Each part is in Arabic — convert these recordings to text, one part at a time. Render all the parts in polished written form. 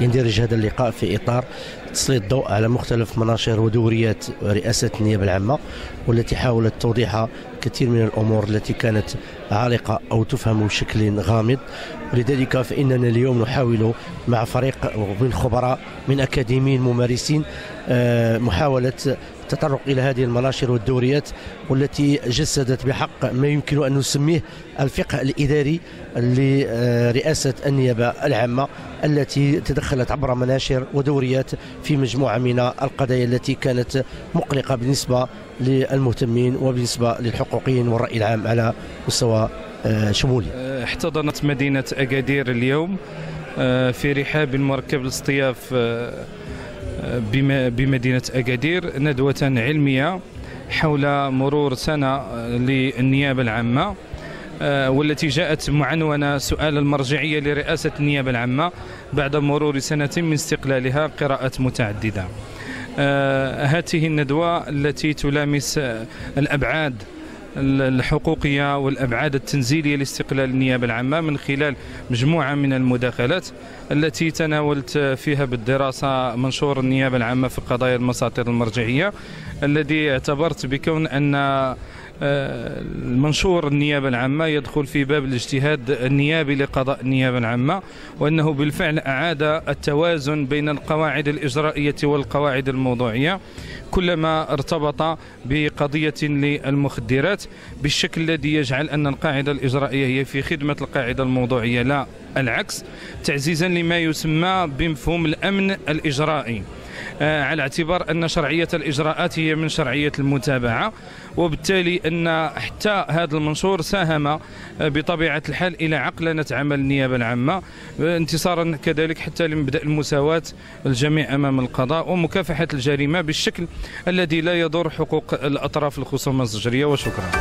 يندرج هذا اللقاء في إطار تسليط الضوء على مختلف مناشير ودوريات رئاسة النيابة العامة، والتي حاولت توضيح كثير من الأمور التي كانت عالقة أو تفهم بشكل غامض. ولذلك فإننا اليوم نحاول مع فريق من خبراء من أكاديميين ممارسين محاولة التطرق إلى هذه المناشر والدوريات، والتي جسدت بحق ما يمكن أن نسميه الفقه الإداري لرئاسة النيابة العامة، التي تدخلت عبر مناشر ودوريات في مجموعة من القضايا التي كانت مقلقة بالنسبة للمهتمين وبالنسبة للحقوقيين والرأي العام على مستوى شمولي. احتضنت مدينة أكادير اليوم في رحاب مركب الاصطياف بمدينة أكادير ندوة علمية حول مرور سنة للنيابة العامة، والتي جاءت معنونة سؤال المرجعية لرئاسة النيابة العامة بعد مرور سنة من استقلالها، قراءات متعددة. هذه الندوة التي تلامس الأبعاد الحقوقية والأبعاد التنزيلية لاستقلال النيابة العامة من خلال مجموعة من المداخلات التي تناولت فيها بالدراسة منشور النيابة العامة في قضايا المساطير المرجعية، الذي اعتبرت بكون أن المنشور النيابة العامة يدخل في باب الاجتهاد النيابي لقضاء النيابة العامة، وأنه بالفعل أعاد التوازن بين القواعد الإجرائية والقواعد الموضوعية كلما ارتبط بقضية للمخدرات، بالشكل الذي يجعل أن القاعدة الإجرائية هي في خدمة القاعدة الموضوعية لا العكس، تعزيزا لما يسمى بمفهوم الأمن الإجرائي، على اعتبار أن شرعية الإجراءات هي من شرعية المتابعة، وبالتالي أن حتى هذا المنشور ساهم بطبيعة الحال إلى عقلنة عمل النيابة العامة، انتصارا كذلك حتى لمبدأ المساواة الجميع أمام القضاء ومكافحة الجريمة بالشكل الذي لا يضر حقوق الأطراف الخصوم الزجرية. وشكرا.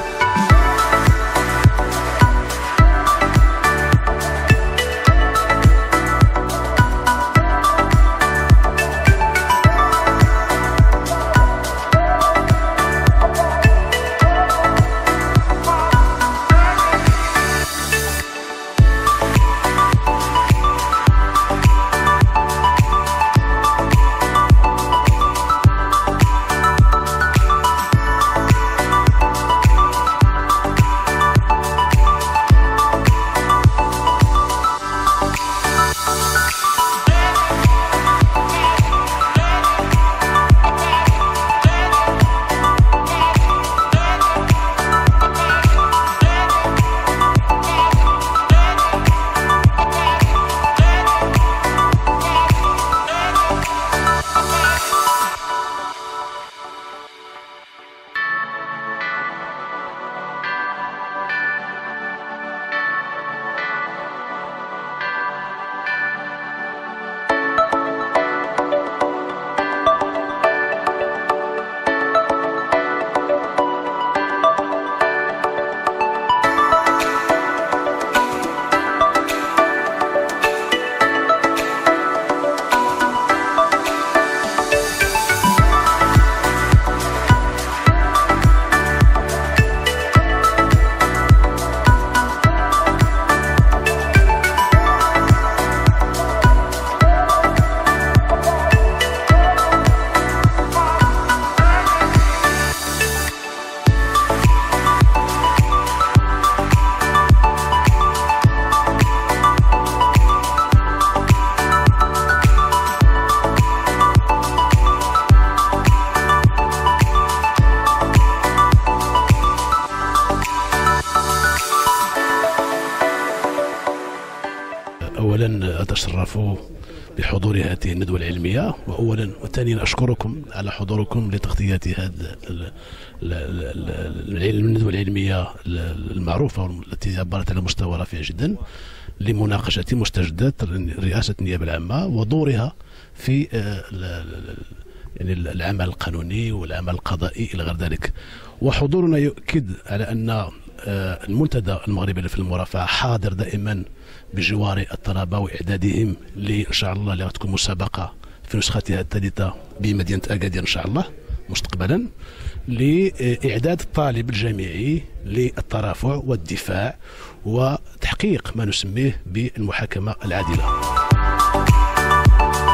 أولا أتشرف بحضور هذه الندوة العلمية، وأولا وثانيا أشكركم على حضوركم لتغطية هذه الندوة العلمية المعروفة التي عبرت على مستوى رفيع جدا لمناقشة مستجدات رئاسة النيابة العامة ودورها في يعني العمل القانوني والعمل القضائي إلى غير ذلك. وحضورنا يؤكد على أن المنتدى المغربي في المرافعة حاضر دائما بجوار الطلبة وإعدادهم إن شاء الله اللي غتكون مسابقة في نسختها الثالثة بمدينة أكادير إن شاء الله مستقبلا، لإعداد الطالب الجامعي للترافع والدفاع وتحقيق ما نسميه بالمحاكمة العادلة.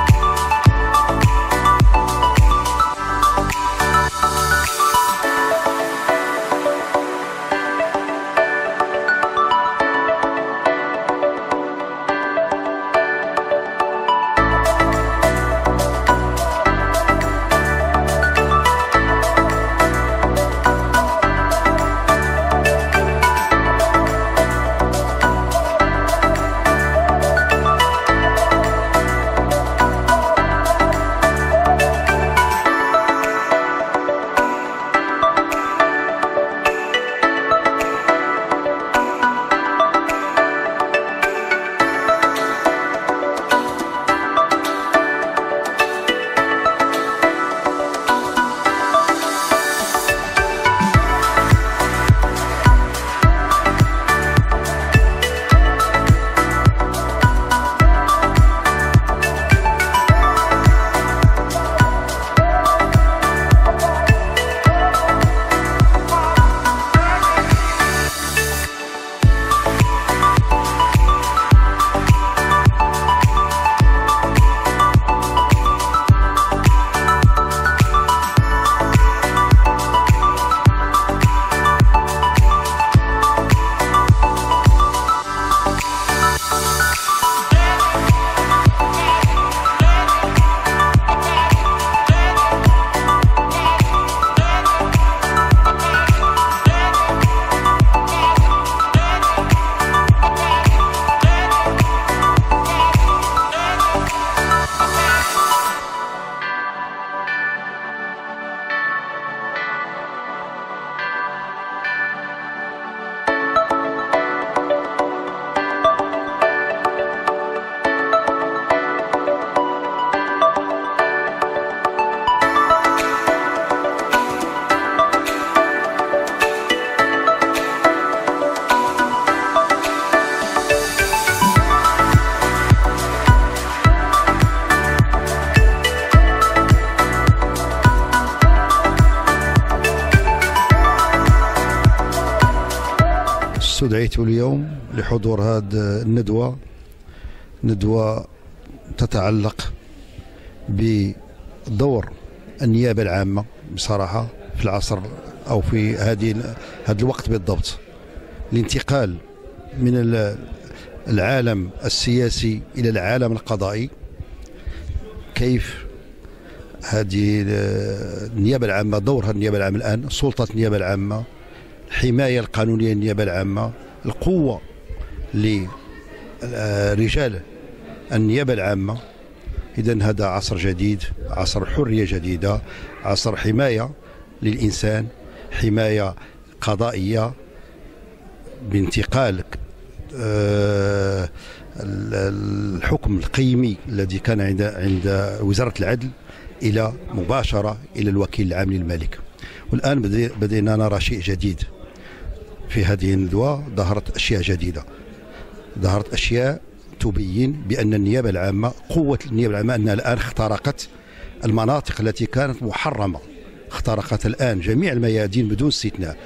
استدعيت اليوم لحضور هذه ندوة تتعلق بدور النيابة العامة بصراحة في العصر أو في هذا الوقت بالضبط، الانتقال من العالم السياسي إلى العالم القضائي. كيف هذه النيابة العامة، دورها النيابة العامة الآن، سلطة النيابة العامة، الحماية القانونية للنيابة العامة، القوة لرجال النيابة العامة. إذن هذا عصر جديد، عصر حرية جديدة، عصر حماية للإنسان، حماية قضائية بانتقال الحكم القيمي الذي كان عند وزارة العدل إلى مباشرة إلى الوكيل العام للملك. والآن بدينا نرى شيء جديد في هذه الندوة. ظهرت أشياء جديدة، ظهرت أشياء تبين بأن النيابة العامة، قوة النيابة العامة أنها الآن اخترقت المناطق التي كانت محرمة، اخترقت الآن جميع الميادين بدون استثناء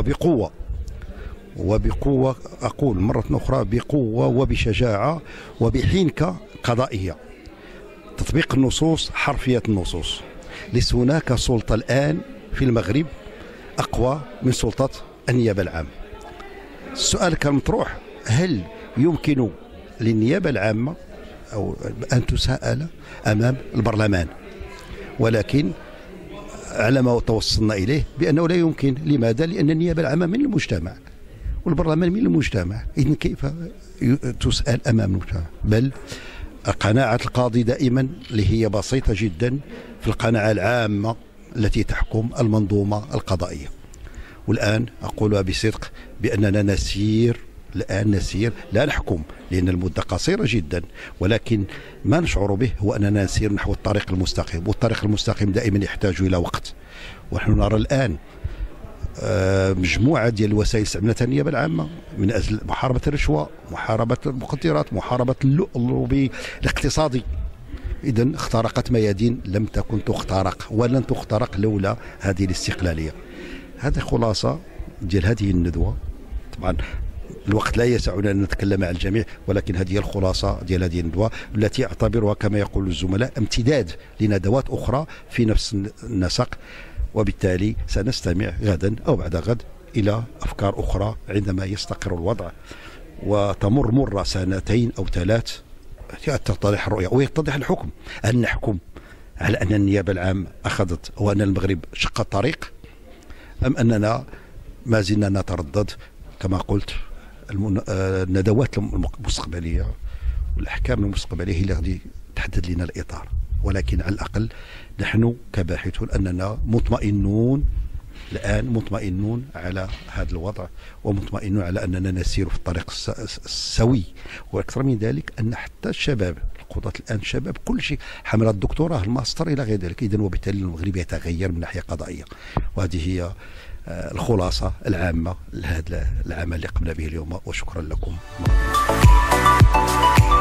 وبقوة أقول مرة أخرى بقوة وبشجاعة وبحنكة قضائية. تطبيق النصوص، حرفية النصوص. ليس هناك سلطة الآن في المغرب أقوى من سلطة النيابة العامة. السؤال كان مطروح: هل يمكن للنيابة العامة أو أن تساءل أمام البرلمان؟ ولكن على ما توصلنا إليه بأنه لا يمكن. لماذا؟ لأن النيابة العامة من المجتمع والبرلمان من المجتمع. إذن كيف تسأل أمام المجتمع؟ بل قناعة القاضي دائما اللي هي بسيطة جدا في القناعة العامة التي تحكم المنظومة القضائية. والآن أقولها بصدق بأننا نسير لا نحكم، لأن المدة قصيرة جدا، ولكن ما نشعر به هو أننا نسير نحو الطريق المستقيم، والطريق المستقيم دائما يحتاج إلى وقت. ونحن نرى الآن مجموعة ديال الوسائل استعملتها النيابة العامة من أجل محاربة الرشوة، محاربة المخدرات، محاربة اللوبي الاقتصادي. إذن اخترقت ميادين لم تكن تخترق ولن تخترق لولا هذه الاستقلالية. هذه خلاصة ديال هذه الندوة. طبعا الوقت لا يسعنا أن نتكلم عن الجميع، ولكن هذه الخلاصة ديال هذه الندوة التي أعتبرها كما يقول الزملاء امتداد لندوات أخرى في نفس النسق. وبالتالي سنستمع غدا أو بعد غد إلى أفكار أخرى عندما يستقر الوضع وتمر مرة سنتين أو ثلاث، تتضح الرؤية ويتضح الحكم. أن نحكم على أن النيابة العامة أخذت وأن المغرب شق الطريق، أم أننا ما زلنا نتردد؟ كما قلت الندوات المستقبلية والأحكام المستقبلية هي اللي غادي تحدد لنا الإطار. ولكن على الأقل نحن كباحثون أننا مطمئنون الآن، مطمئنون على هذا الوضع، ومطمئنون على أننا نسير في الطريق السوي. وأكثر من ذلك أن حتى الشباب القضاة الآن شباب كل شيء، حملات الدكتوراه، الماستر إلى غير ذلك. إذن وبالتالي المغرب يتغير من ناحية قضائية. وهذه هي الخلاصة العامة لهذا العمل اللي قمنا به اليوم، وشكرا لكم.